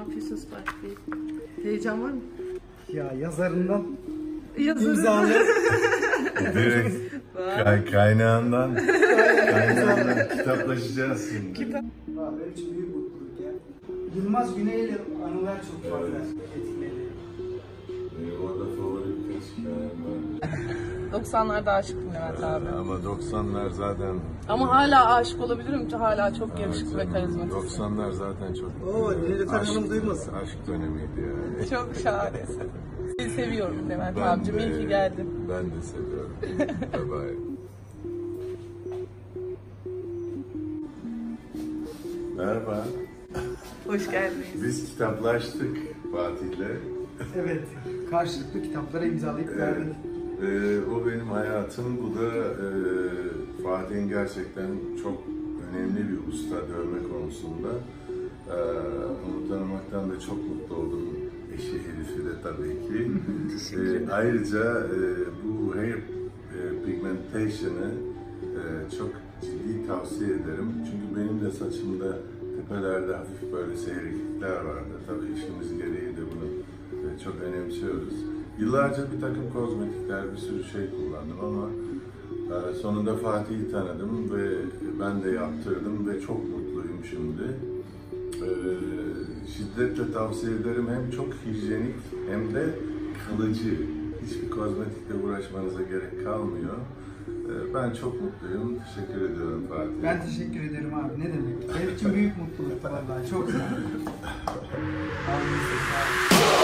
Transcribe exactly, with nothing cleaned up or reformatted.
yapıyorsunuz Fatih Bey? Heyecan var mı? Ya yazarından Yazarı. imzalı. Direkt kay kaynağından, kaynağından kitaplaşacağız şimdi. Kitap. Valla benim için büyük mutluluk ya. Yılmaz Güney'le anılar çok fazla Evet. etkiledi. Benim orada favori birkaç hikayem var. doksanlarda aşıktım Levent abi. Ama doksanlar zaten... Ama hala aşık olabilirim ki hala çok Evet, yakışıklı ve canım, karizmatik. doksanlar zaten çok... Oo, Nilüfer aşk- Hanım duymasın. Aşk dönemiydi yani. Çok şahanesin. Seni seviyorum Levent Ben abicim. de- İyi ki geldin. Ben de seviyorum. Bye bye. Merhaba. Hoş geldiniz. Biz kitaplaştık Fatih'le. Evet, karşılıklı kitaplara imzalayıp verdik. Ee, o benim hayatım, bu da e, Fatih'in gerçekten çok önemli bir usta dövme konusunda. Ee, onu tanımaktan da çok mutlu oldum. Eşi Elif'i de tabii ki. ee, ayrıca e, bu hair e, pigmentation'ı e, çok ciddi tavsiye ederim. Çünkü benim de saçımda tepelerde hafif böyle seyriklikler vardı. Tabii işimiz gereği de bunu e, çok önemsiyoruz. Yıllarca bir takım kozmetikler, bir sürü şey kullandım ama e, sonunda Fatih'i tanıdım ve ben de yaptırdım ve çok mutluyum şimdi. E, şiddetle tavsiye ederim. Hem çok hijyenik hem de kalıcı. Hiçbir kozmetikle uğraşmanıza gerek kalmıyor. E, ben çok mutluyum. Teşekkür ediyorum Fatih. Ben teşekkür ederim abi, ne demek. Benim için büyük mutluluktu vallahi, çok sağ ol. Abi, sağ ol.